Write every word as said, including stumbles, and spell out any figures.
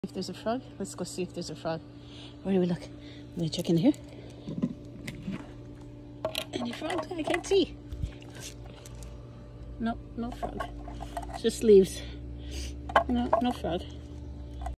If there's a frog, let's go see if there's a frog. Where do we look? Let me check in here. Any frog? I can't see. No, no frog. Just leaves. No, no frog.